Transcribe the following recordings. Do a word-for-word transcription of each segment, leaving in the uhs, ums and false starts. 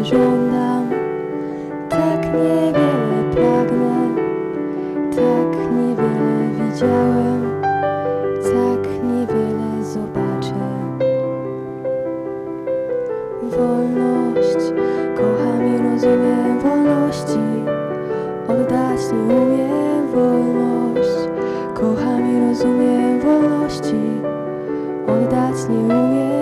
żądam, tak niewiele pragnę, tak niewiele widziałem, tak niewiele zobaczę. Wolność, kocham i rozumiem wolności, oddać nie umiem wolność, kocham i rozumiem wolności, oddać nie umiem.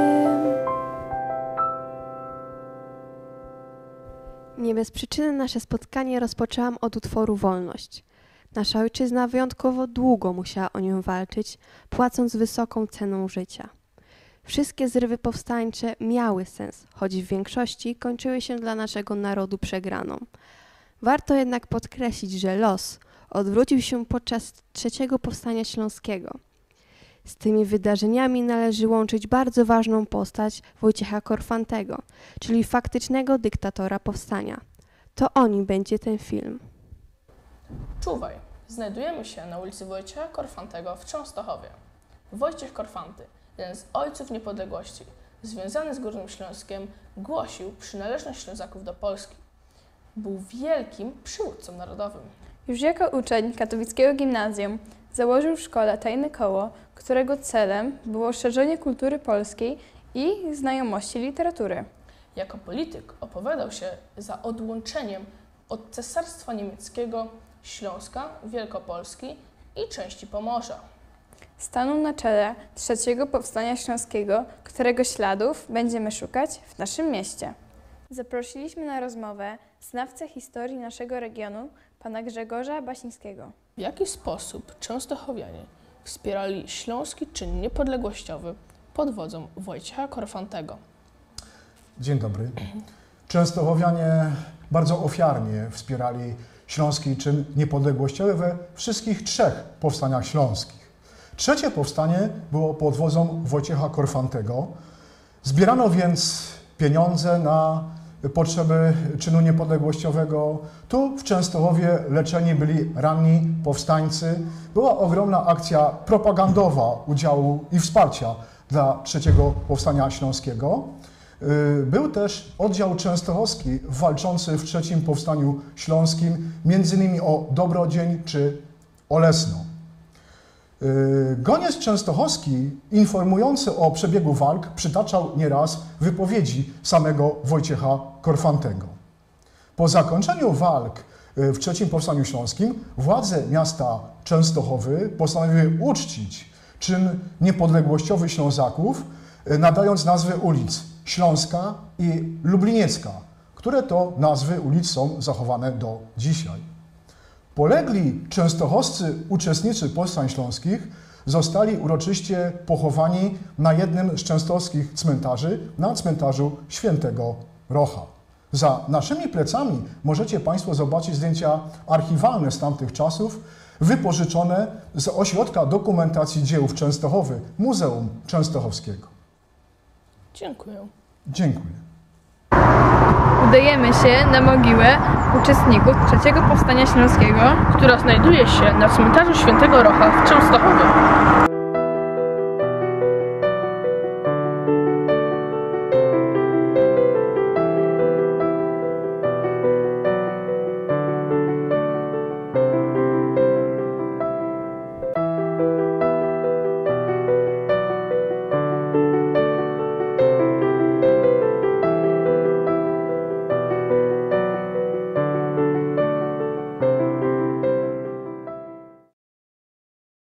Nie bez przyczyny nasze spotkanie rozpoczęłam od utworu Wolność. Nasza ojczyzna wyjątkowo długo musiała o nią walczyć, płacąc wysoką ceną życia. Wszystkie zrywy powstańcze miały sens, choć w większości kończyły się dla naszego narodu przegraną. Warto jednak podkreślić, że los odwrócił się podczas trzeciego powstania śląskiego. Z tymi wydarzeniami należy łączyć bardzo ważną postać Wojciecha Korfantego, czyli faktycznego dyktatora powstania. To o nim będzie ten film. Czuwaj! Znajdujemy się na ulicy Wojciecha Korfantego w Częstochowie. Wojciech Korfanty, jeden z ojców niepodległości, związany z Górnym Śląskiem, głosił przynależność Ślązaków do Polski. Był wielkim przywódcą narodowym. Już jako uczeń katowickiego gimnazjum założył w szkole tajne koło, którego celem było szerzenie kultury polskiej i znajomości literatury. Jako polityk opowiadał się za odłączeniem od Cesarstwa Niemieckiego Śląska, Wielkopolski i części Pomorza. Stanął na czele trzeciego powstania śląskiego, którego śladów będziemy szukać w naszym mieście. Zaprosiliśmy na rozmowę znawcę historii naszego regionu, pana Grzegorza Basińskiego. W jaki sposób częstochowianie wspierali śląski czyn niepodległościowy pod wodzą Wojciecha Korfantego? Dzień dobry. Częstochowianie bardzo ofiarnie wspierali śląski czyn niepodległościowy we wszystkich trzech powstaniach śląskich. Trzecie powstanie było pod wodzą Wojciecha Korfantego. Zbierano więc pieniądze na potrzeby czynu niepodległościowego. Tu w Częstochowie leczeni byli ranni powstańcy. Była ogromna akcja propagandowa udziału i wsparcia dla trzeciego powstania śląskiego. Był też oddział częstochowski walczący w trzecim powstaniu śląskim, między innymi o Dobrodzień czy Olesno. Goniec częstochowski informujący o przebiegu walk przytaczał nieraz wypowiedzi samego Wojciecha Korfantego. Po zakończeniu walk w trzecim powstaniu śląskim władze miasta Częstochowy postanowiły uczcić czyn niepodległościowy Ślązaków, nadając nazwy ulic Śląska i Lubliniecka, które to nazwy ulic są zachowane do dzisiaj. Polegli częstochowscy uczestnicy powstań śląskich zostali uroczyście pochowani na jednym z częstochowskich cmentarzy, na cmentarzu Świętego Rocha. Za naszymi plecami możecie Państwo zobaczyć zdjęcia archiwalne z tamtych czasów, wypożyczone z Ośrodka Dokumentacji Dzieł w Częstochowy, Muzeum Częstochowskiego. Dziękuję. Dziękuję. Udajemy się na mogiłę uczestników trzeciego powstania śląskiego, Która znajduje się na cmentarzu Świętego Rocha w Częstochowie.